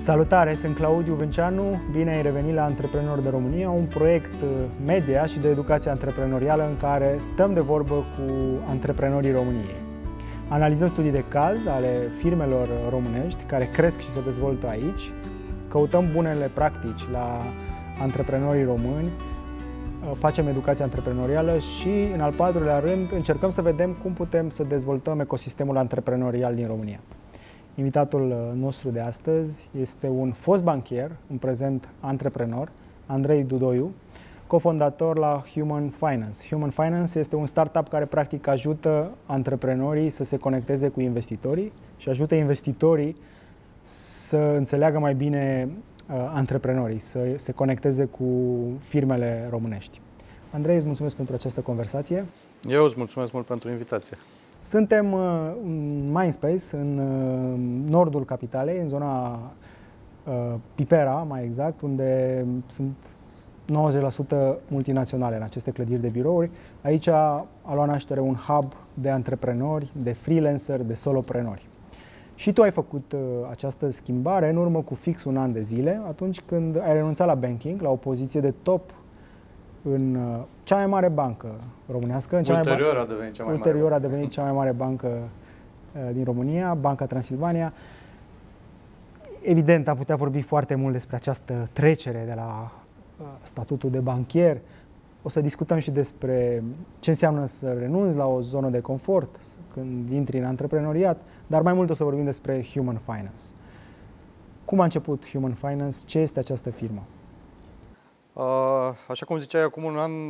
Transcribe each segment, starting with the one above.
Salutare, sunt Claudiu Vânceanu, bine ai revenit la Antreprenori de România, un proiect media și de educație antreprenorială în care stăm de vorbă cu antreprenorii României. Analizăm studii de caz ale firmelor românești care cresc și se dezvoltă aici, căutăm bunele practici la antreprenorii români, facem educație antreprenorială și, în al patrulea rând, încercăm să vedem cum putem să dezvoltăm ecosistemul antreprenorial din România. Invitatul nostru de astăzi este un fost banchier, în prezent antreprenor, Andrei Dudoiu, cofondator la Human Finance. Human Finance este un startup care practic ajută antreprenorii să se conecteze cu investitorii și ajută investitorii să înțeleagă mai bine antreprenorii, să se conecteze cu firmele românești. Andrei, îți mulțumesc pentru această conversație. Eu îți mulțumesc mult pentru invitație. Suntem în Mindspace, în nordul capitalei, în zona Pipera, mai exact, unde sunt 90% multinaționale în aceste clădiri de birouri. Aici a luat naștere un hub de antreprenori, de freelanceri, de soloprenori. Și tu ai făcut această schimbare în urmă cu fix un an de zile, atunci când ai renunțat la banking, la o poziție de top în cea mai mare bancă românească. Ulterior a devenit cea mai mare bancă din România, Banca Transilvania. Evident, am putea vorbi foarte mult despre această trecere de la statutul de banchier. O să discutăm și despre ce înseamnă să renunți la o zonă de confort când intri în antreprenoriat, dar mai mult o să vorbim despre Human Finance. Cum a început Human Finance? Ce este această firmă? Așa cum ziceai, acum un an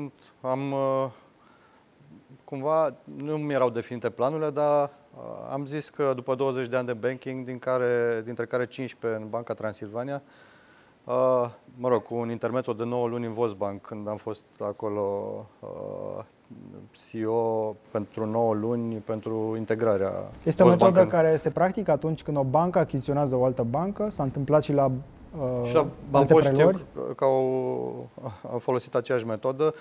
cumva nu mi erau definite planurile, dar am zis că după 20 de ani de banking, dintre care 15 în Banca Transilvania, cu un intermezzo de 9 luni în Volksbank, când am fost acolo CEO pentru 9 luni pentru integrarea. Este o metodă care se practică atunci când o bancă achiziționează o altă bancă, s-a întâmplat și la Bampost știu că au folosit aceeași metodă.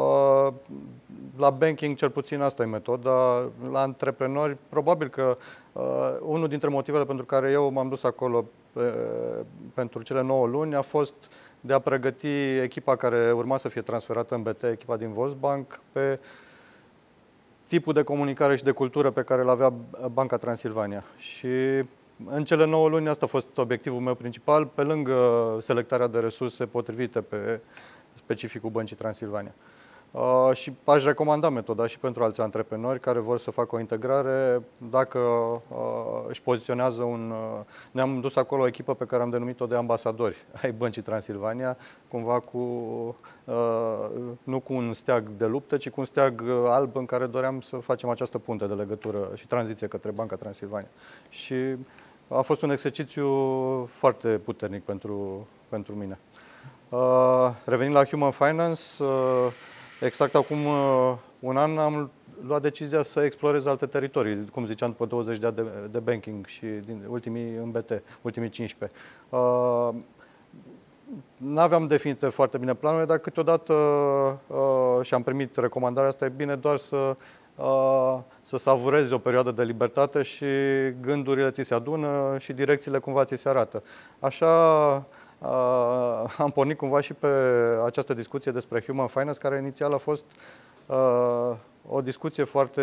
La banking, cel puțin, asta e metoda. La antreprenori, probabil că unul dintre motivele pentru care eu m-am dus acolo pentru cele 9 luni a fost de a pregăti echipa care urma să fie transferată în BT, echipa din Volksbank, pe tipul de comunicare și de cultură pe care îl avea Banca Transilvania. Și în cele 9 luni asta a fost obiectivul meu principal, pe lângă selectarea de resurse potrivite pe specificul Băncii Transilvania. Și aș recomanda metoda și pentru alți antreprenori care vor să facă o integrare, dacă își poziționează Ne-am dus acolo o echipă pe care am denumit-o de ambasadori ai Băncii Transilvania, cumva nu cu un steag de luptă, ci cu un steag alb în care doream să facem această punte de legătură și tranziție către Banca Transilvania. Și a fost un exercițiu foarte puternic pentru mine. Revenind la Human Finance, exact acum un an am luat decizia să explorez alte teritorii, cum ziceam, după 20 de ani de banking și din ultimii în BT, ultimii 15. N-aveam definite foarte bine planurile, dar câteodată și am primit recomandarea asta, e bine doar să savurezi o perioadă de libertate și gândurile ți se adună și direcțiile cumva ți se arată. Așa am pornit cumva și pe această discuție despre Human Finance, care inițial a fost o discuție foarte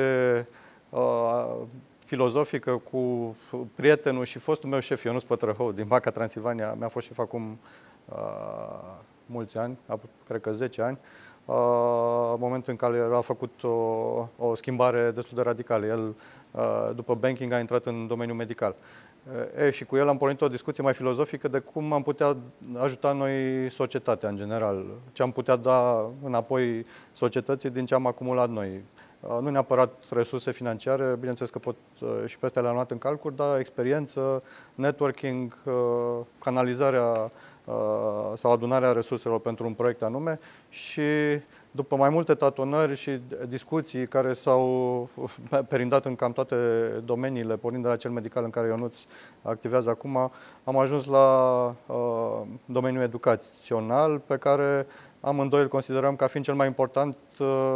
filozofică cu prietenul și fostul meu șef, Ionuț Pătrăhău, din Banca Transilvania. Mi-a fost șef acum mulți ani, cred că 10 ani, în momentul în care a făcut o schimbare destul de radicală. El, după banking, a intrat în domeniul medical. Și cu el am pornit o discuție mai filozofică de cum am putea ajuta noi societatea în general, ce am putea da înapoi societății din ce am acumulat noi. Nu neapărat resurse financiare, bineînțeles că și pe astea le-am luat în calcul, dar experiență, networking, canalizarea sau adunarea resurselor pentru un proiect anume și după mai multe tatonări și discuții care s-au perindat în cam toate domeniile, pornind de la cel medical în care Ionuț activează acum, am ajuns la domeniul educațional, pe care amândoi îl considerăm ca fiind cel mai important,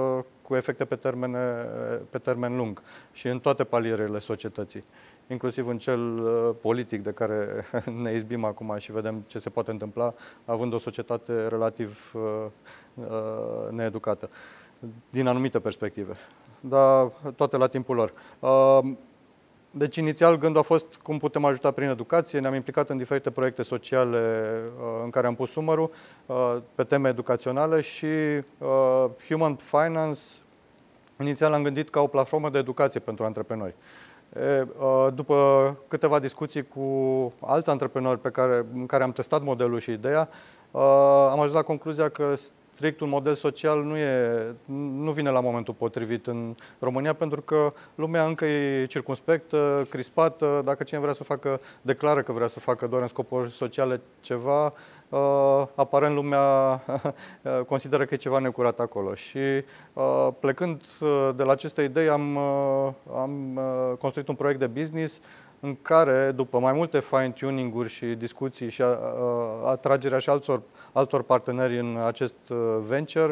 cu efecte pe termen lung și în toate palierele societății, inclusiv în cel politic de care ne izbim acum și vedem ce se poate întâmpla, având o societate relativ needucată, din anumite perspective, dar toate la timpul lor. Deci, inițial, gândul a fost cum putem ajuta prin educație. Ne-am implicat în diferite proiecte sociale în care am pus umărul pe teme educaționale și Human Finance, inițial am gândit ca o platformă de educație pentru antreprenori. După câteva discuții cu alți antreprenori în care am testat modelul și ideea, am ajuns la concluzia că strict un model social nu vine la momentul potrivit în România, pentru că lumea încă e circumspectă, crispată. Dacă cineva declară că vrea să facă doar în scopuri sociale ceva, aparent lumea consideră că e ceva necurat acolo. Și plecând de la aceste idei, am construit un proiect de business în care, după mai multe fine-tuning-uri și discuții și atragerea și altor parteneri în acest venture,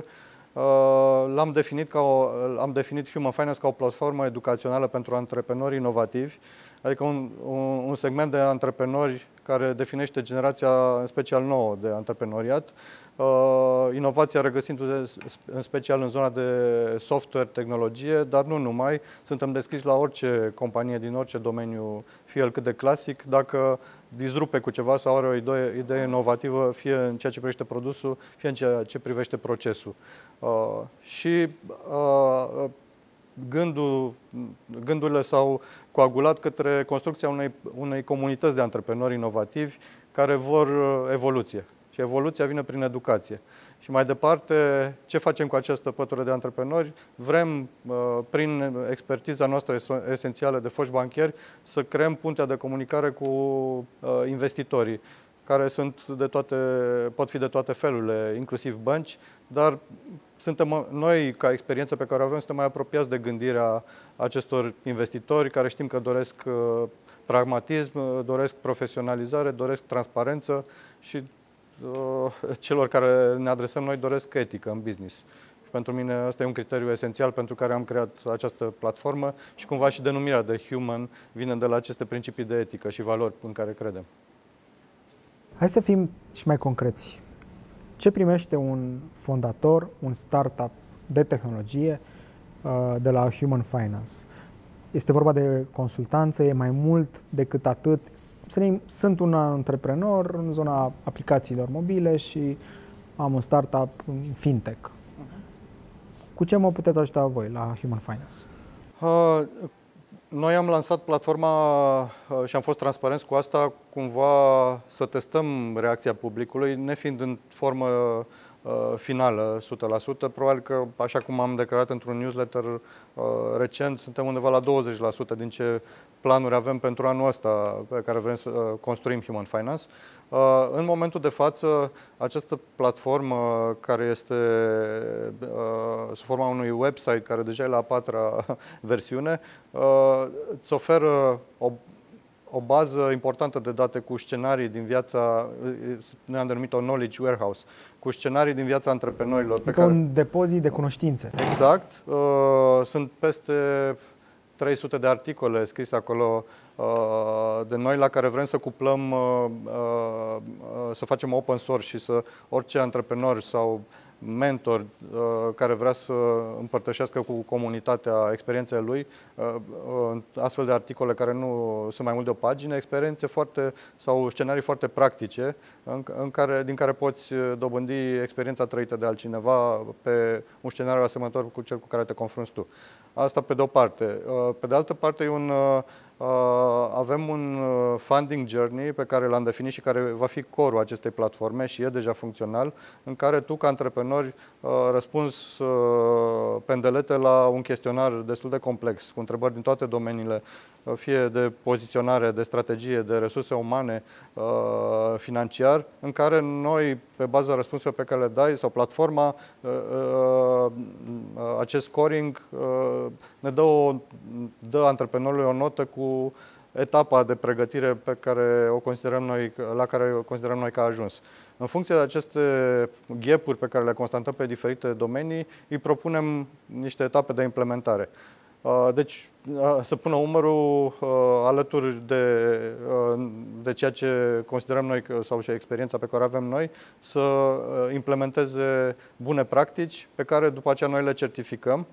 am definit Human Finance ca o platformă educațională pentru antreprenori inovativi, adică un segment de antreprenori care definește generația în special nouă de antreprenoriat, inovația regăsindu-se în special în zona de software, tehnologie, dar nu numai. Suntem deschiși la orice companie din orice domeniu, fie el cât de clasic, dacă disrupe cu ceva sau are o idee inovativă, fie în ceea ce privește produsul, fie în ceea ce privește procesul. Gândurile s-au coagulat către construcția unei comunități de antreprenori inovativi care vor evoluție. Și evoluția vine prin educație. Și mai departe, ce facem cu această pătură de antreprenori? Vrem, prin expertiza noastră esențială de foști bancheri, să creăm puntea de comunicare cu investitorii, care pot fi de toate felurile, inclusiv bănci, dar noi, ca experiență pe care o avem, suntem mai apropiați de gândirea acestor investitori care știm că doresc pragmatism, doresc profesionalizare, doresc transparență și celor care ne adresăm noi doresc etică în business. Și pentru mine ăsta e un criteriu esențial pentru care am creat această platformă și cumva și denumirea de human vine de la aceste principii de etică și valori în care credem. Hai să fim și mai concreți. Ce primește un fondator, un startup de tehnologie de la Human Finance? Este vorba de consultanță, e mai mult decât atât. Sunt un antreprenor în zona aplicațiilor mobile și am un startup în fintech. Cu ce mă puteți ajuta voi la Human Finance? Noi am lansat platforma și am fost transparenți cu asta, cumva să testăm reacția publicului, nefiind în formă finală 100%. Probabil că, așa cum am declarat într-un newsletter recent, suntem undeva la 20% din ce planuri avem pentru anul ăsta pe care vrem să construim Human Finance. În momentul de față, această platformă, care este sub forma unui website care deja e la a 4-a versiune, îți oferă o bază importantă de date cu scenarii din viața, noi am denumit-o Knowledge Warehouse, cu scenarii din viața antreprenorilor. Un depozit de cunoștințe. Exact. Sunt peste 300 de articole scrise acolo de noi, la care vrem să cuplăm, să facem open source și să orice antreprenor sau mentor care vrea să împărtășească cu comunitatea experiențele lui, astfel de articole care nu sunt mai mult de o pagină, experiențe sau scenarii foarte practice din care poți dobândi experiența trăită de altcineva pe un scenariu asemănător cu cel cu care te confrunți tu. Asta pe de o parte. Pe de altă parte, avem un funding journey pe care l-am definit și care va fi core-ul acestei platforme și e deja funcțional, în care tu, ca antreprenor, răspunzi pendelete la un chestionar destul de complex, cu întrebări din toate domeniile, fie de poziționare, de strategie, de resurse umane, financiar, în care noi, pe baza răspunsurilor pe care le dai, sau platforma, acest scoring ne dă antreprenorului o notă cu etapa de pregătire la care o considerăm noi că a ajuns. În funcție de aceste gap-uri pe care le constatăm pe diferite domenii, îi propunem niște etape de implementare. Deci, să pună umărul alături de ceea ce considerăm noi sau și experiența pe care o avem noi, să implementeze bune practici pe care după aceea noi le certificăm.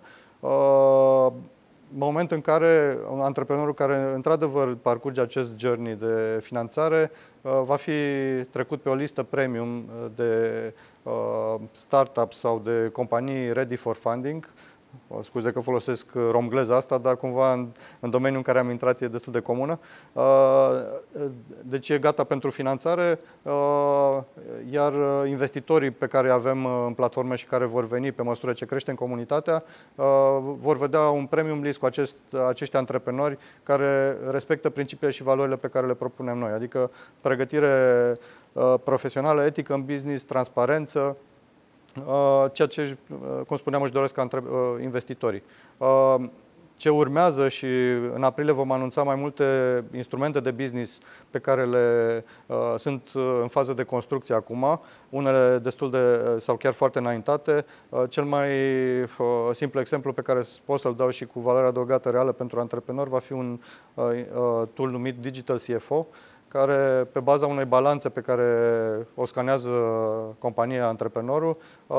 Moment în care antreprenorul care într-adevăr parcurge acest journey de finanțare va fi trecut pe o listă premium de startups sau de companii ready for funding. Scuze că folosesc romgleza asta, dar cumva în domeniul în care am intrat e destul de comună. Deci e gata pentru finanțare, iar investitorii pe care îi avem în platformă și care vor veni pe măsură ce crește în comunitatea, vor vedea un premium list cu acești antreprenori care respectă principiile și valorile pe care le propunem noi, adică pregătire profesională, etică în business, transparență, ceea ce, cum spuneam, își doresc investitorii. Ce urmează și în aprilie vom anunța mai multe instrumente de business pe care sunt în fază de construcție acum, unele destul de sau chiar foarte înaintate. Cel mai simplu exemplu pe care pot să-l dau și cu valoare adăugată reală pentru antreprenori va fi un tool numit Digital CFO, care, pe baza unei balanțe pe care o scanează compania, antreprenorul,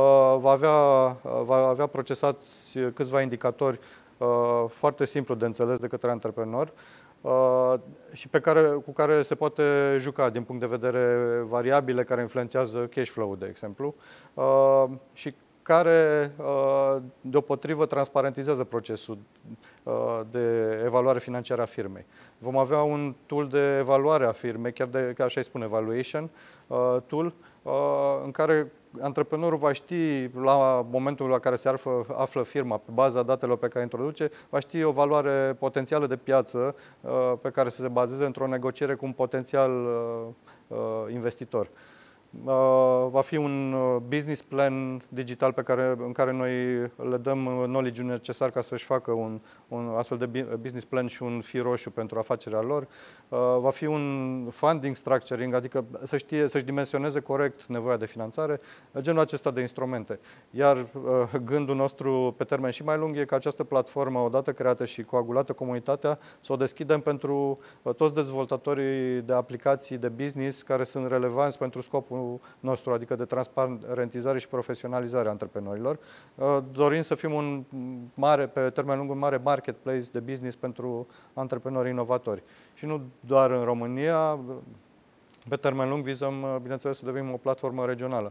va avea procesați câțiva indicatori foarte simplu de înțeles de către antreprenor și cu care se poate juca din punct de vedere variabile care influențează cash flow-ul, de exemplu, și care, deopotrivă, transparentizează procesul de evaluare financiară a firmei. Vom avea un tool de evaluare a firmei, chiar așa îi spune, evaluation tool, în care antreprenorul va ști, la momentul la care se află firma, pe baza datelor pe care introduce, va ști o valoare potențială de piață pe care să se bazeze într-o negociere cu un potențial investitor. Va fi un business plan digital în care noi le dăm knowledge-ul necesar ca să-și facă un astfel de business plan și un fir roșu pentru afacerea lor. Va fi un funding structuring, adică să-și dimensioneze corect nevoia de finanțare, genul acesta de instrumente. Iar gândul nostru pe termen și mai lung e că această platformă, odată creată și coagulată comunitatea, să o deschidem pentru toți dezvoltatorii de aplicații de business care sunt relevanți pentru scopul nostru, adică de transparentizare și profesionalizare a antreprenorilor, dorind să fim pe termen lung, un mare marketplace de business pentru antreprenori inovatori. Și nu doar în România, pe termen lung vizăm, bineînțeles, să devenim o platformă regională.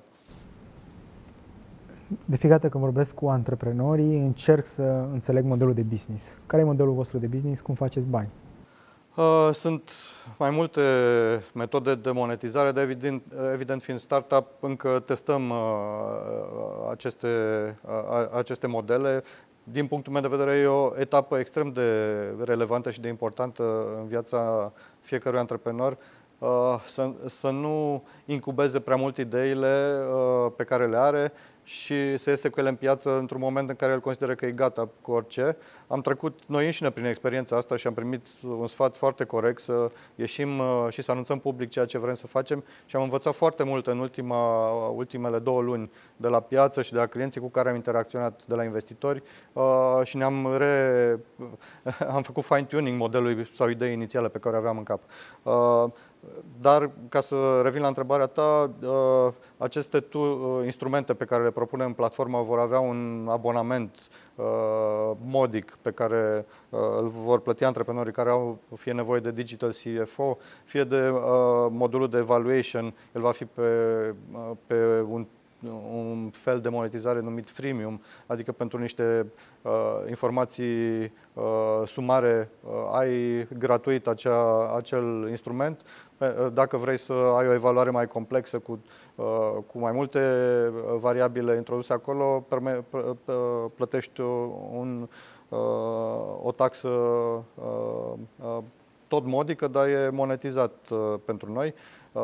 De fiecare dată când vorbesc cu antreprenorii, încerc să înțeleg modelul de business. Care e modelul vostru de business? Cum faceți bani? Sunt mai multe metode de monetizare, dar evident fiind startup, încă testăm aceste modele. Din punctul meu de vedere, e o etapă extrem de relevantă și de importantă în viața fiecărui antreprenor, să nu incubeze prea mult ideile pe care le are și să iese cu ele în piață într-un moment în care el consideră că e gata cu orice. Am trecut noi înșine prin experiența asta și am primit un sfat foarte corect să ieșim și să anunțăm public ceea ce vrem să facem și am învățat foarte mult în ultimele 2 luni de la piață și de la clienții cu care am interacționat, de la investitori, și am făcut fine-tuning modelului sau ideii inițiale pe care o aveam în cap. Dar, ca să revin la întrebarea ta, aceste instrumente pe care le propunem în platformă vor avea un abonament modic pe care îl vor plăti antreprenorii care au fie nevoie de Digital CFO, fie de modulul de evaluation. El va fi pe un fel de monetizare numit freemium, adică pentru niște informații sumare ai gratuit acel instrument. Dacă vrei să ai o evaluare mai complexă cu mai multe variabile introduse acolo, plătești o taxă tot modică, dar e monetizat pentru noi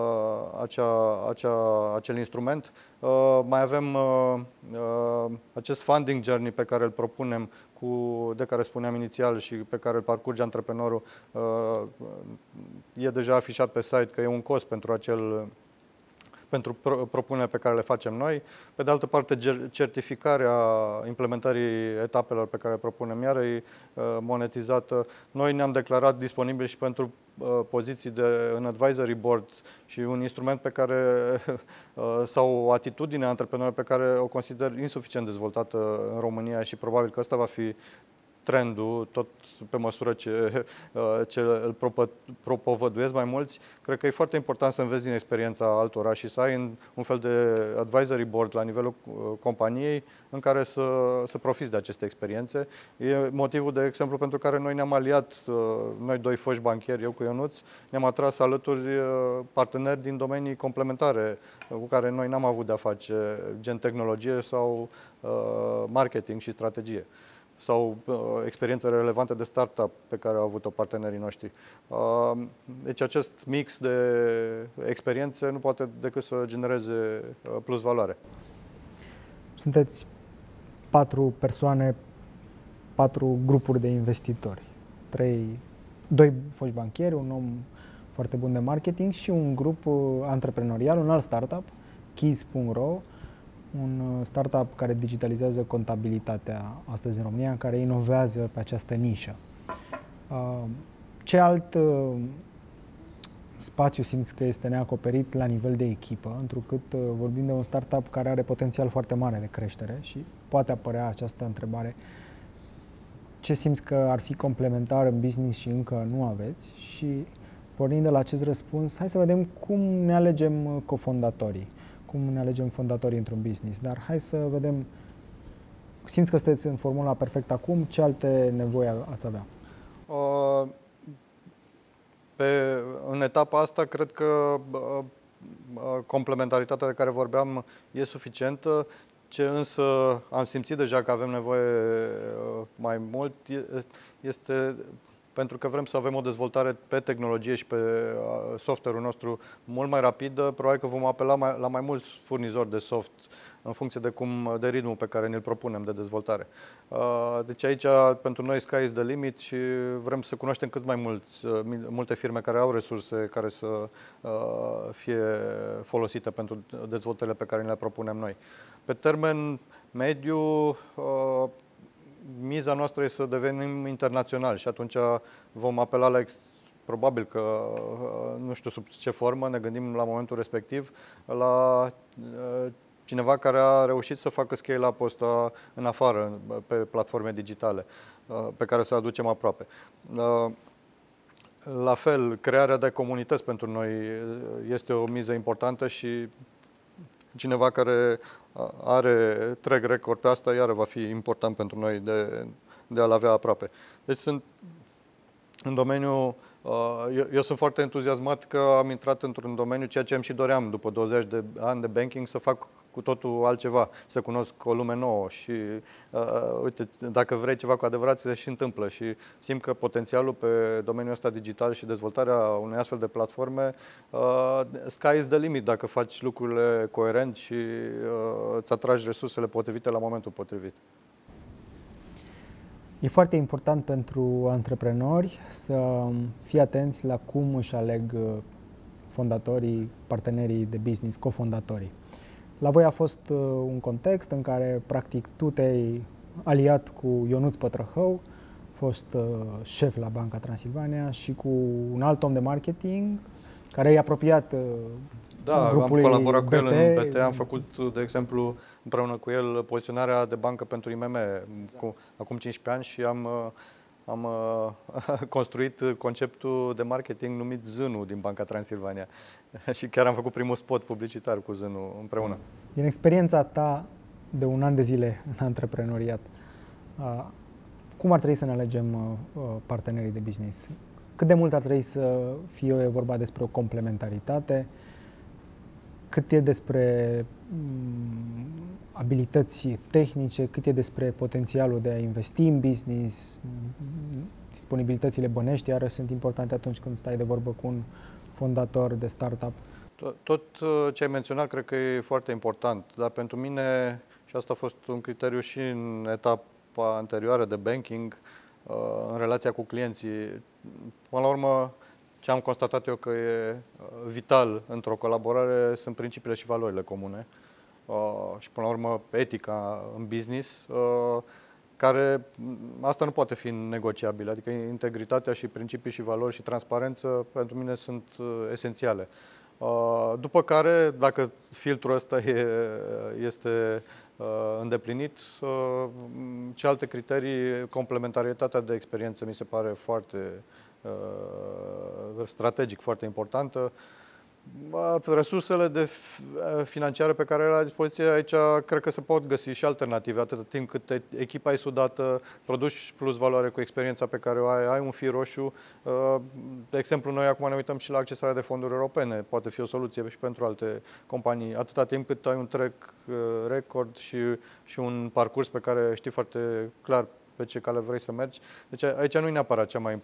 acel instrument. Mai avem acest funding journey pe care îl propunem, de care spuneam inițial și pe care îl parcurge antreprenorul. E deja afișat pe site că e un cost pentru pentru propunerile pe care le facem noi. Pe de altă parte, certificarea implementării etapelor pe care le propunem iar e monetizată. Noi ne-am declarat disponibili și pentru poziții în advisory board și un instrument pe care sau o atitudine antreprenorială pe care o consider insuficient dezvoltată în România și probabil că ăsta va fi trendul, tot pe măsură ce îl propovăduiesc mai mulți. Cred că e foarte important să înveți din experiența altora și să ai un fel de advisory board la nivelul companiei în care să profiți de aceste experiențe. E motivul, de exemplu, pentru care noi ne-am aliat, noi doi foști banchieri, eu cu Ionuț, ne-am atras alături parteneri din domenii complementare cu care noi n-am avut de-a face, gen tehnologie sau marketing și strategie, sau experiențe relevante de startup pe care au avut-o partenerii noștri. Deci acest mix de experiențe nu poate decât să genereze plus valoare. Sunteți 4 persoane, 4 grupuri de investitori. 2 foști banchieri, un om foarte bun de marketing și un grup antreprenorial, un alt startup, Keys.ro, un startup care digitalizează contabilitatea astăzi în România, care inovează pe această nișă. Ce alt spațiu simți că este neacoperit la nivel de echipă, întrucât vorbim de un startup care are potențial foarte mare de creștere și poate apărea această întrebare: ce simți că ar fi complementar în business și încă nu aveți? Și pornind de la acest răspuns, hai să vedem cum ne alegem cofondatorii, cum ne alegem fondatorii într-un business. Dar hai să vedem, simți că sunteți în formula perfectă acum, ce alte nevoi ați avea? În etapa asta, cred că complementaritatea de care vorbeam e suficientă. Ce însă am simțit deja că avem nevoie mai mult este pentru că vrem să avem o dezvoltare pe tehnologie și pe software-ul nostru mult mai rapidă. Probabil că vom apela la mai mulți furnizori de soft în funcție de ritmul pe care ne-l propunem de dezvoltare. Deci aici, pentru noi, sky is the limit și vrem să cunoaștem cât mai multe firme care au resurse care să fie folosite pentru dezvoltările pe care le propunem noi. Pe termen mediu, miza noastră este să devenim internaționali și atunci vom apela la probabil că, nu știu sub ce formă, ne gândim la momentul respectiv, la cineva care a reușit să facă scale-up-ul ăsta în afară, pe platforme digitale, pe care să aducem aproape. La fel, crearea de comunități pentru noi este o miză importantă și cineva care are track record pe asta, iară va fi important pentru noi de a-l avea aproape. Deci sunt în domeniu, eu sunt foarte entuziasmat că am intrat într-un domeniu, ceea ce îmi și doream după 20 de ani de banking, să fac cu totul altceva, să cunosc o lume nouă și uite, dacă vrei ceva cu adevărat, se și întâmplă și simt că potențialul pe domeniul ăsta digital și dezvoltarea unei astfel de platforme, sky is the limit dacă faci lucrurile coerent și îți atragi resursele potrivite la momentul potrivit. E foarte important pentru antreprenori să fie atenți la cum își aleg fondatorii, partenerii de business, cofondatorii. La voi a fost un context în care, practic, tu te-ai aliat cu Ionuț Pătrăhău, fost șef la Banca Transilvania, și cu un alt om de marketing care i-a apropiat grupului. Am colaborat BT. cu el în BT, am făcut, de exemplu, împreună cu el poziționarea de bancă pentru IMM acum 15 ani și am construit conceptul de marketing numit Zânu din Banca Transilvania și chiar am făcut primul spot publicitar cu Zânu împreună. Din experiența ta de un an de zile în antreprenoriat, cum ar trebui să ne alegem partenerii de business? Cât de mult ar trebui să fie vorba despre o complementaritate? Cât e despre abilități tehnice, cât e despre potențialul de a investi în business, disponibilitățile bănești, iarăși sunt importante atunci când stai de vorbă cu un fondator de startup. Tot ce ai menționat cred că e foarte important, dar pentru mine, și asta a fost un criteriu și în etapa anterioară de banking, în relația cu clienții, până la urmă, ce am constatat eu că e vital într-o colaborare sunt principiile și valorile comune. Și până la urmă etica în business, care asta nu poate fi negociabil, adică integritatea și principii și valori și transparență pentru mine sunt esențiale. După care, dacă filtrul ăsta este îndeplinit, ce alte criterii, complementaritatea de experiență mi se pare foarte strategic, foarte importantă. Resursele financiare pe care le ai la dispoziție aici, cred că se pot găsi și alternative, atâta timp cât echipa e sudată, produci plus valoare cu experiența pe care o ai un fir roșu. De exemplu, noi acum ne uităm și la accesarea de fonduri europene, poate fi o soluție și pentru alte companii, atâta timp cât ai un track record și un parcurs pe care știi foarte clar pe ce cale vrei să mergi. Deci aici nu e neapărat cel mai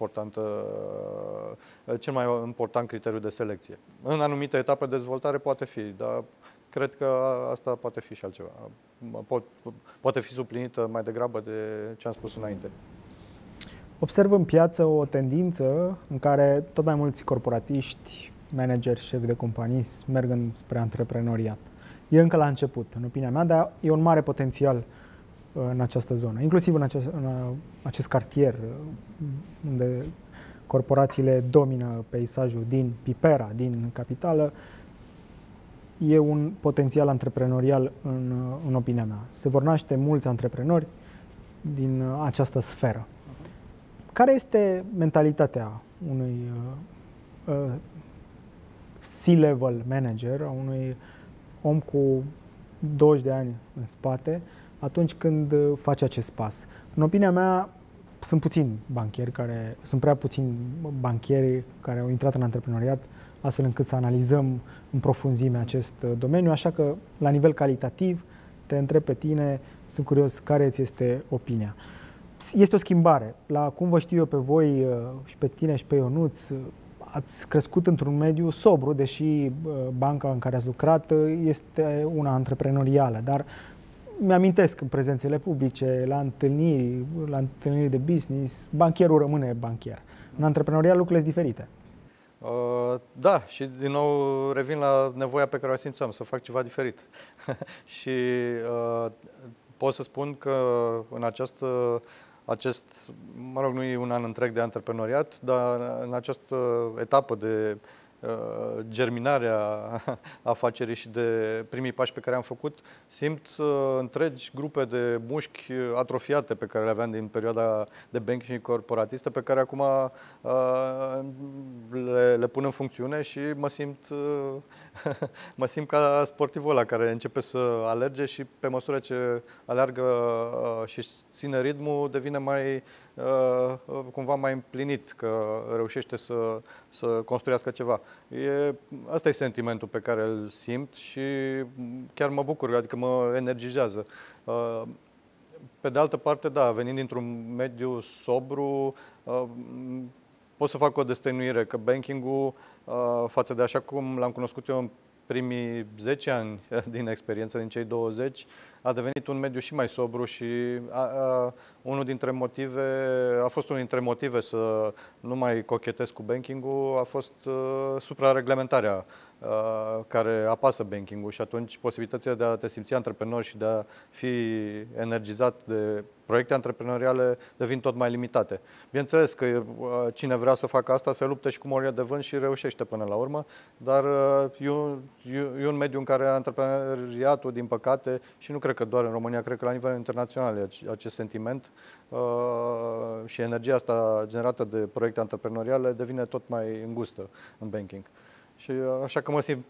important criteriu de selecție. În anumite etape de dezvoltare poate fi, dar cred că asta poate fi și altceva. Poate fi suplinită mai degrabă de ce am spus înainte. Observ în piață o tendință în care tot mai mulți corporatiști, manageri, șefi de companii merg spre antreprenoriat. E încă la început, în opinia mea, dar e un mare potențial în această zonă, inclusiv în acest cartier unde corporațiile domină peisajul din Pipera, din capitală. E un potențial antreprenorial în opinia mea. Se vor naște mulți antreprenori din această sferă. Care este mentalitatea unui C-level manager, a unui om cu 20 de ani în spate, atunci când face acest pas? În opinia mea, sunt prea puțini banchieri care au intrat în antreprenoriat, astfel încât să analizăm în profunzime acest domeniu, așa că, la nivel calitativ, te întreb pe tine, sunt curios care ți este opinia. Este o schimbare. La cum vă știu eu pe voi și pe tine și pe Ionuț, ați crescut într-un mediu sobru, deși banca în care ați lucrat este una antreprenorială, dar mi-amintesc în prezențele publice, la întâlniri de business, bancherul rămâne bancher. În antreprenoriat lucrurile sunt diferite. Da, și din nou revin la nevoia pe care o simțeam, să fac ceva diferit. Și pot să spun că în nu e un an întreg de antreprenoriat, dar în această etapă de germinare a afacerii și de primii pași pe care am făcut, simt întregi grupe de mușchi atrofiate pe care le aveam din perioada de banking corporatistă, pe care acum le pun în funcțiune și mă simt ca sportivul ăla care începe să alerge și pe măsură ce aleargă și ține ritmul, devine cumva mai împlinit, că reușește să construiască ceva. Asta e sentimentul pe care îl simt și chiar mă bucur, adică mă energizează. Pe de altă parte, da, venind dintr-un mediu sobru, pot să fac o destăinuire că banking-ul, față de așa cum l-am cunoscut eu în primii 10 ani din experiență, din cei 20, a devenit un mediu și mai sobru și a fost unul dintre motive să nu mai cochetez cu banking-ul, a fost suprareglementarea care apasă banking-ul și atunci posibilitățile de a te simți antreprenor și de a fi energizat de proiecte antreprenoriale devin tot mai limitate. Bineînțeles că cine vrea să facă asta se luptă și cu morile de vânt și reușește până la urmă, dar e un mediu în care antreprenoriatul, din păcate, și nu cred că doar în România, cred că la nivel internațional e acest sentiment și energia asta generată de proiecte antreprenoriale devine tot mai îngustă în banking. Și așa că mă simt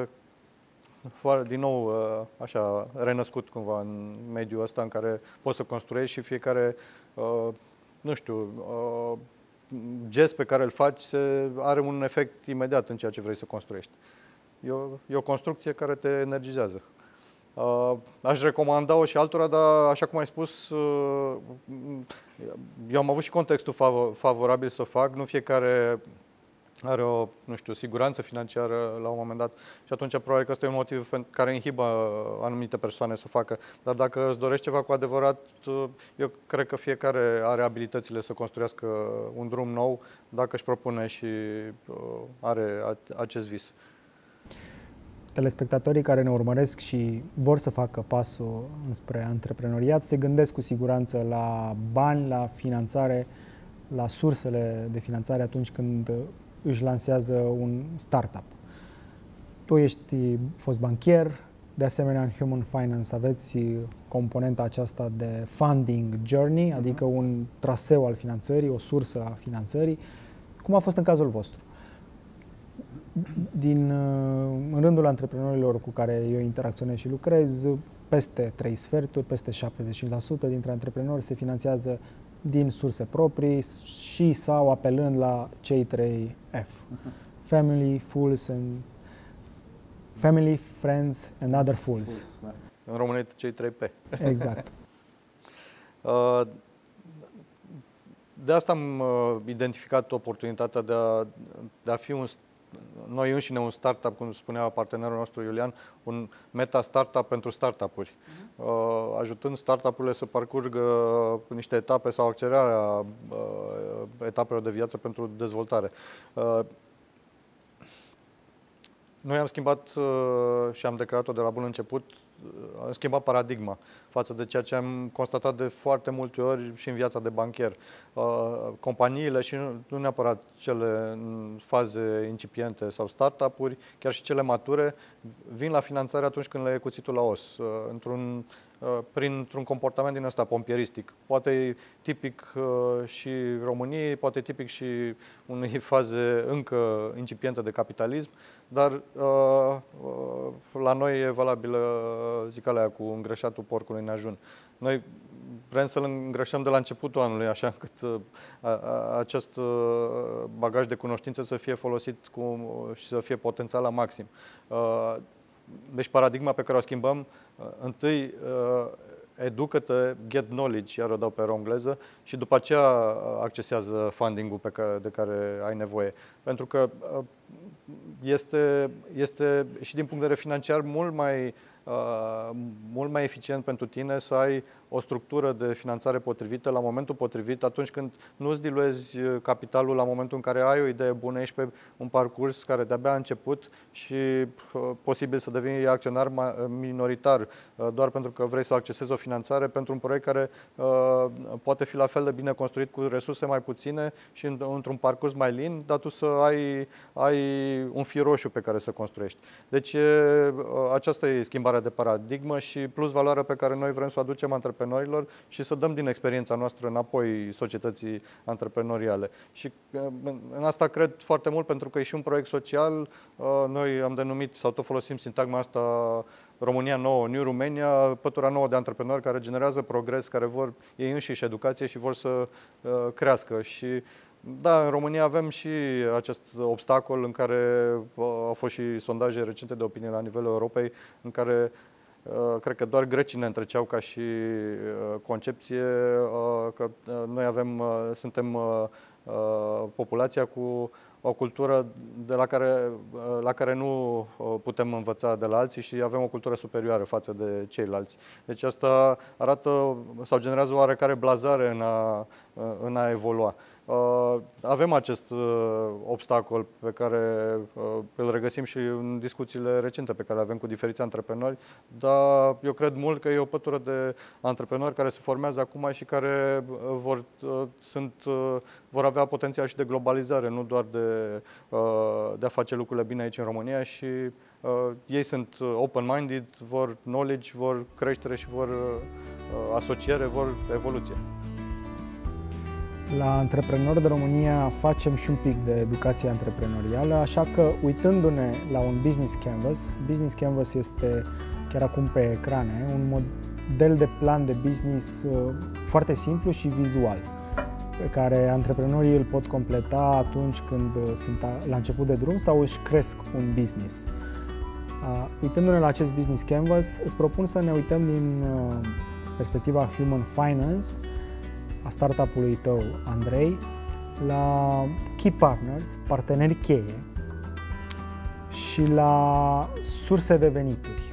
din nou așa renăscut cumva în mediul ăsta în care poți să construiești și fiecare, nu știu, gest pe care îl faci are un efect imediat în ceea ce vrei să construiești. E o construcție care te energizează. Aș recomanda-o și altora, dar așa cum ai spus, eu am avut și contextul favorabil să fac. Nu fiecare are o, nu știu, siguranță financiară la un moment dat și atunci probabil că ăsta e un motiv care inhibă anumite persoane să facă. Dar dacă îți dorești ceva cu adevărat, eu cred că fiecare are abilitățile să construiască un drum nou dacă își propune și are acest vis. Telespectatorii care ne urmăresc și vor să facă pasul înspre antreprenoriat se gândesc cu siguranță la bani, la finanțare, la sursele de finanțare atunci când își lansează un startup. Tu ești fost banchier, de asemenea în Human Finance aveți componenta aceasta de funding journey, adică un traseu al finanțării, o sursă a finanțării. Cum a fost în cazul vostru? În rândul antreprenorilor cu care eu interacționez și lucrez, peste 3 sferturi, peste 75% dintre antreprenori se finanțează din surse proprii și sau apelând la cei 3 F. Family, Friends and Other Fools. În românește cei 3 P. Exact. De asta am identificat oportunitatea de a fi noi înșine un startup, cum spunea partenerul nostru Iulian, un meta-startup pentru startup-uri, ajutând startup-urile să parcurgă niște etape sau accelerarea etapelor de viață pentru dezvoltare. Noi am schimbat și am declarat-o de la bun început, am schimbat paradigma față de ceea ce am constatat de foarte multe ori și în viața de bancher. Companiile și nu neapărat cele în faze incipiente sau startup-uri, chiar și cele mature, vin la finanțare atunci când le e cuțitul la os, printr-un comportament din ăsta pompieristic. Poate e tipic și României, poate e tipic și unei faze încă incipiente de capitalism, dar la noi e valabilă zicala aia cu îngrășatul porcului neajun. Noi vrem să-l îngrășăm de la începutul anului, așa încât acest bagaj de cunoștințe să fie folosit și să fie potențial la maxim. Deci paradigma pe care o schimbăm, întâi educă-te, get knowledge, iar o dau pe engleză, și după aceea accesează funding-ul de care ai nevoie. Pentru că este și din punct de vedere financiar mult mai eficient pentru tine să ai o structură de finanțare potrivită la momentul potrivit, atunci când nu îți diluezi capitalul la momentul în care ai o idee bună, ești pe un parcurs care de-abia a început și posibil să devii acționar minoritar doar pentru că vrei să accesezi o finanțare pentru un proiect care poate fi la fel de bine construit cu resurse mai puține și într-un parcurs mai lin, dar tu să ai un fir roșu pe care să construiești. Deci aceasta e schimbarea de paradigmă și plus valoarea pe care noi vrem să o aducem antreprenorilor și să dăm din experiența noastră înapoi societății antreprenoriale. Și în asta cred foarte mult, pentru că e și un proiect social. Noi am denumit, sau tot folosim sintagma asta, România nouă, New Romania, pătura nouă de antreprenori care generează progres, care vor ei înșiși educație și vor să crească. Și da, în România avem și acest obstacol în care au fost și sondaje recente de opinie la nivelul Europei, în care cred că doar grecii ne întreceau ca și concepție că noi suntem populația cu o cultură la care nu putem învăța de la alții și avem o cultură superioară față de ceilalți. Deci asta arată sau generează oarecare blazare în a evolua. Avem acest obstacol pe care îl regăsim și în discuțiile recente pe care le avem cu diferiți antreprenori, dar eu cred mult că e o pătură de antreprenori care se formează acum și care vor avea potențial și de globalizare, nu doar de a face lucrurile bine aici în România și ei sunt open-minded, vor knowledge, vor creștere și vor asociere, vor evoluție. La Antreprenori de România facem și un pic de educație antreprenorială, așa că uitându-ne la un Business Canvas este chiar acum pe ecrane, un model de plan de business foarte simplu și vizual, pe care antreprenorii îl pot completa atunci când sunt la început de drum sau își cresc un business. Uitându-ne la acest Business Canvas, îți propun să ne uităm din perspectiva Human Finance, a startup-ului tău, Andrei, la key partners, parteneri cheie, și la surse de venituri.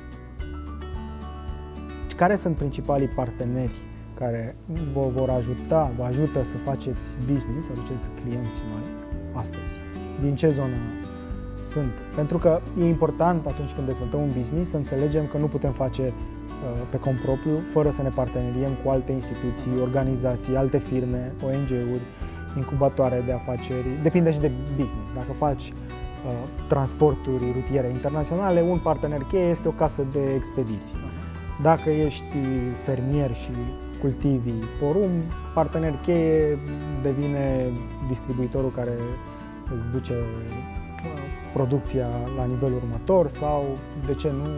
Care sunt principalii parteneri care vă ajută să faceți business, să aduceți clienții noi astăzi? Din ce zonă sunt? Pentru că e important atunci când dezvoltăm un business să înțelegem că nu putem face pe cont propriu fără să ne parteneriem cu alte instituții, organizații, alte firme, ONG-uri, incubatoare de afaceri. Depinde și de business. Dacă faci transporturi rutiere internaționale, un partener cheie este o casă de expediții. Dacă ești fermier și cultivi porumb, partener cheie devine distribuitorul care îți duce producția la nivelul următor sau, de ce nu,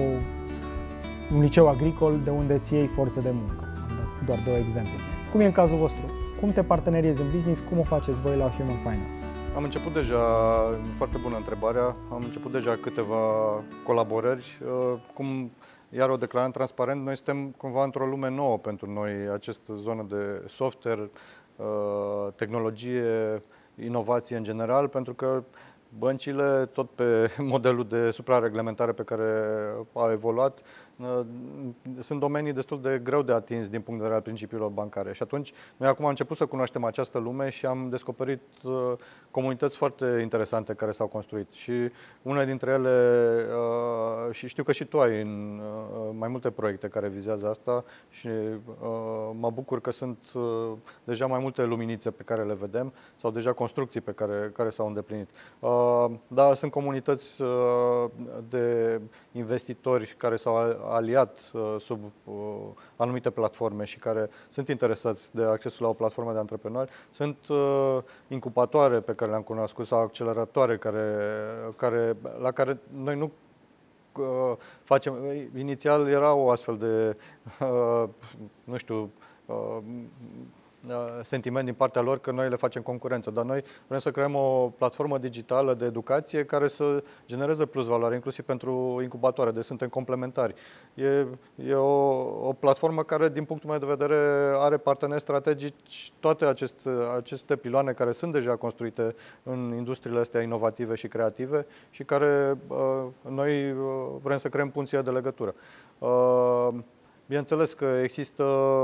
un liceu agricol de unde îți iei forță de muncă. Am dat doar două exemple. Cum e în cazul vostru? Cum te parteneriezi în business? Cum o faceți voi la Human Finance? Am început deja, foarte bună întrebarea, am început deja câteva colaborări. Cum iar o declarăm transparent, noi suntem cumva într-o lume nouă pentru noi, această zonă de software, tehnologie, inovație în general, pentru că băncile, tot pe modelul de suprareglementare pe care au evoluat, sunt domenii destul de greu de atins din punct de vedere al principiilor bancare. Și atunci, noi acum am început să cunoaștem această lume și am descoperit comunități foarte interesante care s-au construit. Și una dintre ele, și știu că și tu ai în mai multe proiecte care vizează asta și mă bucur că sunt deja mai multe luminițe pe care le vedem sau deja construcții pe care s-au îndeplinit. Da, sunt comunități de investitori care s-au aliat sub anumite platforme și care sunt interesați de accesul la o platformă de antreprenori. Sunt incubatoare pe care le-am cunoscut sau acceleratoare la care noi nu facem. Inițial era o astfel de, nu știu, sentiment din partea lor că noi le facem concurență, dar noi vrem să creăm o platformă digitală de educație care să genereze plus valoare, inclusiv pentru incubatoare, deci suntem complementari. E o platformă care, din punctul meu de vedere, are parteneri strategici, toate aceste piloane care sunt deja construite în industriile astea inovative și creative și care noi vrem să creăm punția de legătură. Bineînțeles că există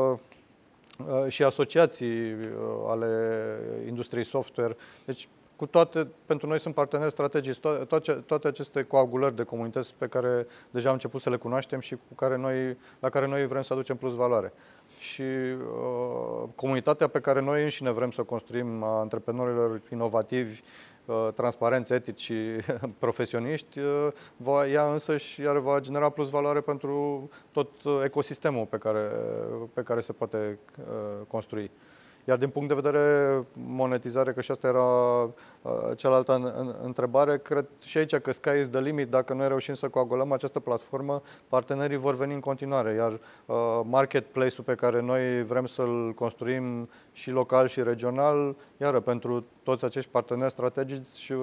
și asociații ale industriei software. Deci, cu toate, pentru noi sunt parteneri strategici, toate aceste coagulări de comunități pe care deja am început să le cunoaștem și la care noi vrem să aducem plus valoare. Și comunitatea pe care noi înșine vrem să o construim, a antreprenorilor inovativi, transparenți, etici și profesioniști, ea însăși va genera plus valoare pentru tot ecosistemul pe care se poate construi. Iar din punct de vedere monetizare, că și asta era cealaltă întrebare, cred și aici că sky is the limit. Dacă noi reușim să coagulăm această platformă, partenerii vor veni în continuare, iar marketplace-ul pe care noi vrem să-l construim și local și regional, iară, pentru toți acești parteneri strategici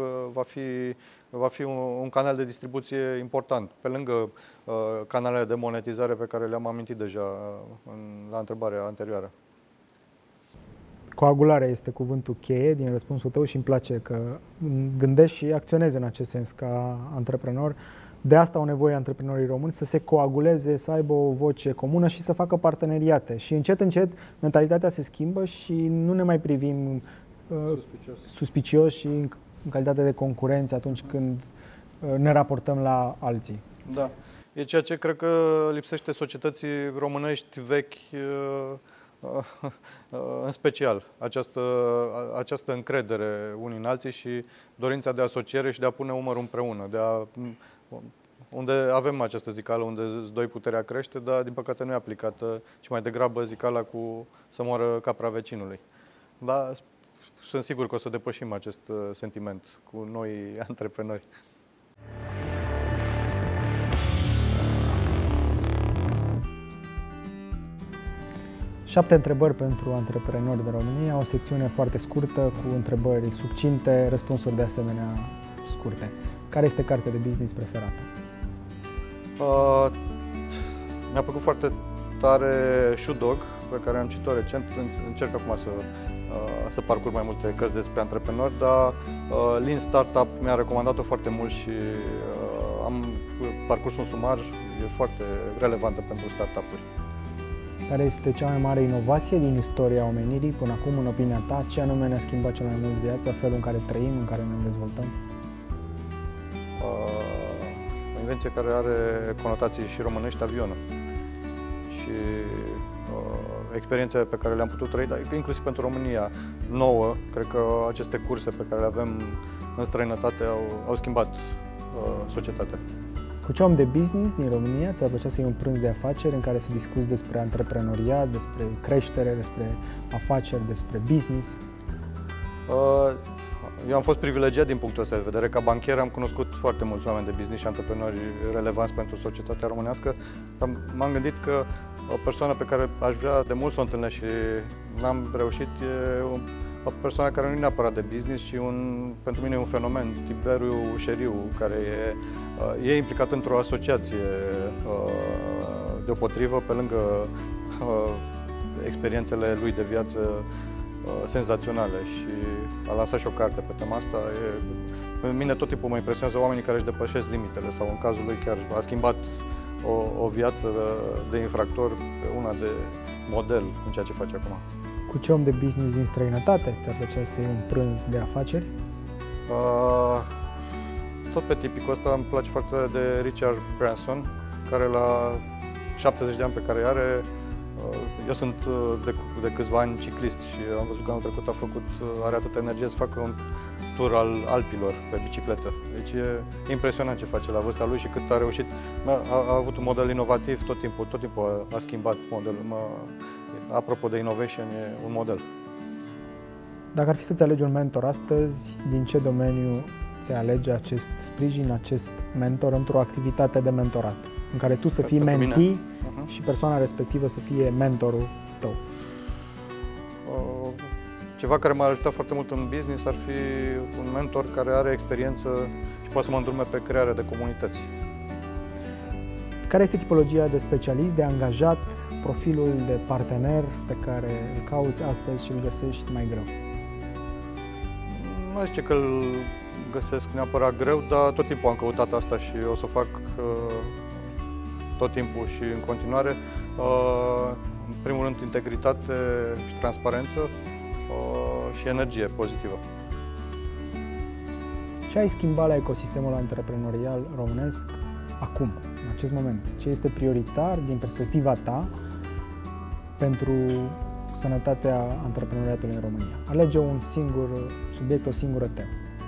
va fi un canal de distribuție important, pe lângă canalele de monetizare pe care le-am amintit deja la întrebarea anterioară. Coagularea este cuvântul cheie din răspunsul tău și îmi place că gândești și acționezi în acest sens ca antreprenor. De asta au nevoie antreprenorii români să se coaguleze, să aibă o voce comună și să facă parteneriate. Și încet, încet, mentalitatea se schimbă și nu ne mai privim suspicioși și în calitate de concurenți atunci când ne raportăm la alții. Da. E ceea ce cred că lipsește societății românești vechi, în special această încredere unii în alții și dorința de asociere și de a pune umărul împreună, unde avem această zicală, unde doi puterea crește, dar din păcate nu e aplicată, ci mai degrabă zicala cu să moară capra vecinului. Dar sunt sigur că o să depășim acest sentiment cu noi antreprenori. 7 întrebări pentru antreprenori de România, o secțiune foarte scurtă cu întrebări succinte, răspunsuri de asemenea scurte. Care este cartea de business preferată? Mi-a plăcut foarte tare Shoe Dog, pe care am citit-o recent, încerc acum să parcurg mai multe cărți despre antreprenori, dar Lean Startup mi-a recomandat-o foarte mult și am parcurs un sumar, e foarte relevantă pentru startup-uri. Care este cea mai mare inovație din istoria omenirii până acum, în opinia ta? Ce anume ne-a schimbat cel mai mult viața, felul în care trăim, în care ne dezvoltăm? O invenție care are conotații și românești, avionul. Și experiențele pe care le-am putut trăi, dar inclusiv pentru România nouă, cred că aceste curse pe care le avem în străinătate au schimbat societatea. Cu ce om de business din România ți-ar plăcea să iei un prânz de afaceri în care să discuți despre antreprenoriat, despre creștere, despre afaceri, despre business? Eu am fost privilegiat din punctul ăsta de vedere. Ca bancher am cunoscut foarte mulți oameni de business și antreprenori relevanți pentru societatea românească. M-am gândit că o persoană pe care aș vrea de mult să o întâlnesc și n-am reușit e o persoană care nu e neapărat de business, ci pentru mine e un fenomen, Tiberiu Șeriu, care e implicat într-o asociație deopotrivă, pe lângă experiențele lui de viață senzaționale, și a lansat și o carte pe tema asta. Pe mine tot timpul mă impresionează oamenii care își depășesc limitele, sau în cazul lui chiar a schimbat o viață de infractor pe una de model în ceea ce face acum. Cu ce om de business din străinătate ți-ar plăcea să iei un prânz de afaceri? Tot pe tipicul ăsta îmi place foarte de Richard Branson, care la 70 de ani pe care are, eu sunt de câțiva ani ciclist și am văzut că anul trecut are atâta energie să facă un tur al Alpilor pe bicicletă. Deci e impresionant ce face la vârsta lui și cât a reușit. A avut un model inovativ tot timpul a schimbat modelul. Apropo de innovation, e un model. Dacă ar fi să-ți alegi un mentor astăzi, din ce domeniu ți alege acest sprijin, acest mentor într-o activitate de mentorat, în care tu să fii mentee și persoana respectivă să fie mentorul tău? Ceva care m-a ajutat foarte mult în business ar fi un mentor care are experiență și poate să mă îndrume pe crearea de comunități. Care este tipologia de specialist, de angajat, profilul de partener pe care îl cauți astăzi și îl găsești mai greu? Nu zice că îl găsesc neapărat greu, dar tot timpul am căutat asta și o să fac tot timpul și în continuare. În primul rând, integritate și transparență și energie pozitivă. Ce ai schimbat la ecosistemul antreprenorial românesc acum, în acest moment? Ce este prioritar din perspectiva ta pentru sănătatea antreprenoriatului în România? Alege un singur subiect, o singură temă.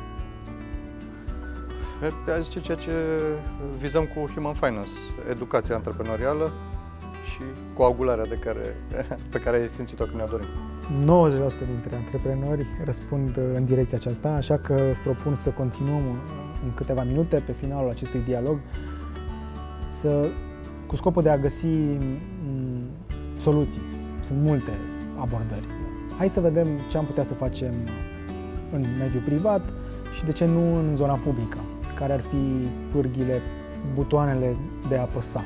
Aș zice ceea ce vizăm cu Human Finance, educația antreprenorială și coagularea pe care ai simțit-o când ne-o dorim. 90% dintre antreprenori răspund în direcția aceasta, așa că îți propun să continuăm în câteva minute pe finalul acestui dialog cu scopul de a găsi soluții. Sunt multe abordări. Hai să vedem ce am putea să facem în mediul privat și de ce nu în zona publică. Care ar fi pârghile, butoanele de a apăsa.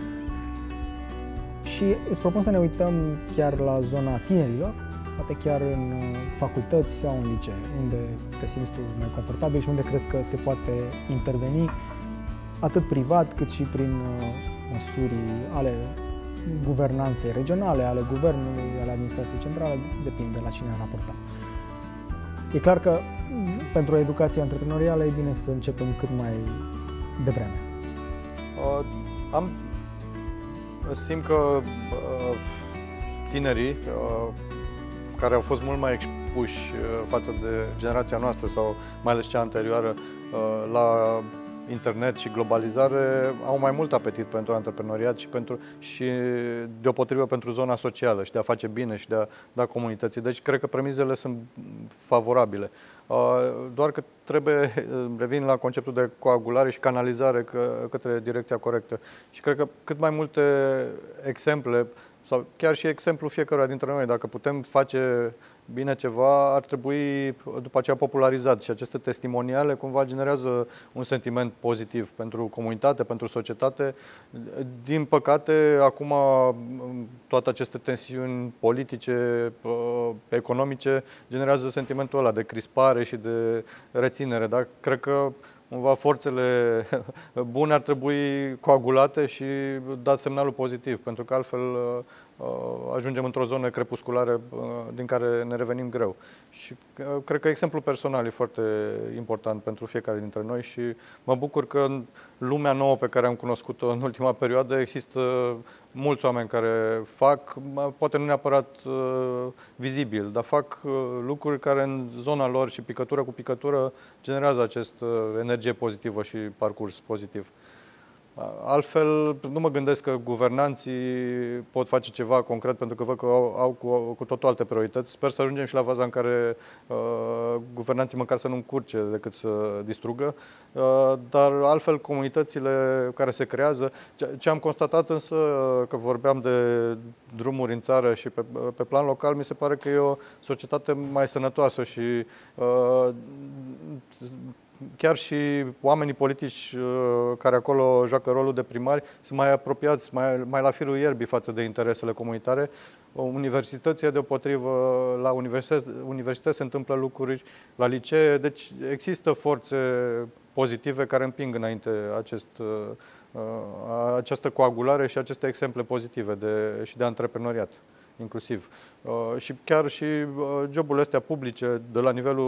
Și îți propun să ne uităm chiar la zona tinerilor, poate chiar în facultăți sau în licee, unde te simți tu mai confortabil și unde crezi că se poate interveni atât privat cât și prin măsuri ale guvernanței regionale, ale guvernului, ale administrației centrale, depinde la cine raporta. E clar că pentru educația antreprenorială e bine să începem cât mai devreme. Simt că tinerii care au fost mult mai expuși față de generația noastră sau mai ales cea anterioară la internet și globalizare au mai mult apetit pentru antreprenoriat și deopotrivă pentru zona socială și de a face bine și de a da comunității. Deci cred că premizele sunt favorabile. Doar că trebuie, revin la conceptul de coagulare și canalizare către direcția corectă. Și cred că cât mai multe exemple sau chiar și exemplul fiecăruia dintre noi. Dacă putem face bine ceva, ar trebui după aceea popularizat și aceste testimoniale cumva generează un sentiment pozitiv pentru comunitate, pentru societate. Din păcate, acum toate aceste tensiuni politice, economice, generează sentimentul ăla de crispare și de reținere. Dar cred că cumva forțele bune ar trebui coagulate și dat semnalul pozitiv, pentru că altfel ajungem într-o zonă crepusculară din care ne revenim greu. Și cred că exemplul personal e foarte important pentru fiecare dintre noi și mă bucur că în lumea nouă pe care am cunoscut-o în ultima perioadă există mulți oameni care fac, poate nu neapărat vizibil, dar fac lucruri care în zona lor și picătură cu picătură generează această energie pozitivă și parcurs pozitiv. Altfel, nu mă gândesc că guvernanții pot face ceva concret, pentru că văd că au cu totul alte priorități. Sper să ajungem și la faza în care guvernanții măcar să nu încurce decât să distrugă, dar altfel comunitățile care se creează. Ce am constatat însă, că vorbeam de drumuri în țară și pe plan local, mi se pare că e o societate mai sănătoasă și chiar și oamenii politici care acolo joacă rolul de primari sunt mai apropiați, mai la firul ierbii față de interesele comunitare. Universitățile deopotrivă, la universități se întâmplă lucruri, la licee, deci există forțe pozitive care împing înainte această coagulare și aceste exemple pozitive și de antreprenoriat, inclusiv. Și chiar și joburile astea publice de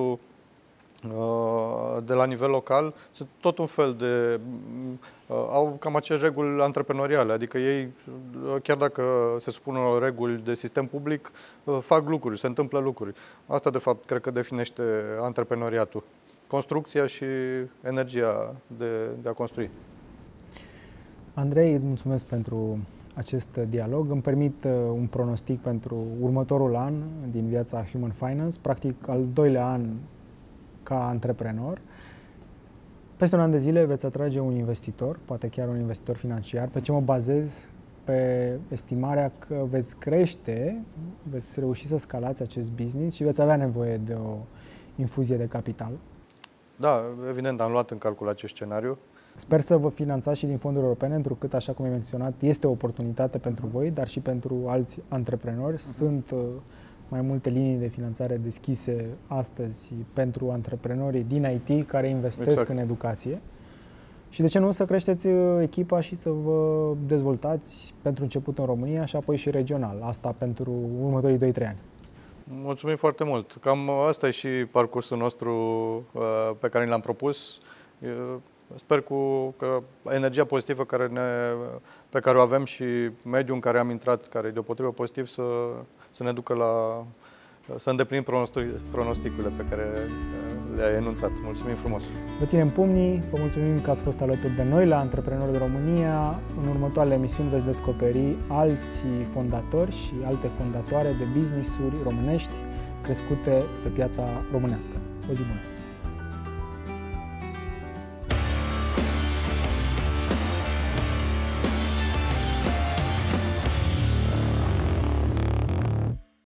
la nivel local sunt tot un fel de au cam aceleași reguli antreprenoriale, adică ei, chiar dacă se supun la reguli de sistem public, fac lucruri, se întâmplă lucruri. Asta, de fapt, cred că definește antreprenoriatul. Construcția și energia de a construi. Andrei, îți mulțumesc pentru acest dialog. Îmi permit un pronostic pentru următorul an din viața Human Finance, practic al doilea an ca antreprenor. Peste un an de zile veți atrage un investitor, poate chiar un investitor financiar. Pe ce mă bazez? Pe estimarea că veți crește, veți reuși să scalați acest business și veți avea nevoie de o infuzie de capital. Da, evident, am luat în calcul acest scenariu. Sper să vă finanțați și din fonduri europene, întrucât, așa cum ai menționat, este o oportunitate pentru voi, dar și pentru alți antreprenori. Sunt mai multe linii de finanțare deschise astăzi pentru antreprenorii din IT care investesc în educație. Și de ce nu să creșteți echipa și să vă dezvoltați pentru început în România și apoi și regional. Asta pentru următorii 2-3 ani. Mulțumim foarte mult. Cam asta e și parcursul nostru pe care l-am propus. Sper că energia pozitivă pe care o avem și mediul în care am intrat, care e deopotrivă pozitiv, să ne ducă să îndeplinim pronosticurile pe care le-ai enunțat. Mulțumim frumos! Vă ținem pumnii, vă mulțumim că ați fost alături de noi la Antreprenori de România. În următoarele emisiuni veți descoperi alții fondatori și alte fondatoare de business-uri românești crescute pe piața românească. O zi bună!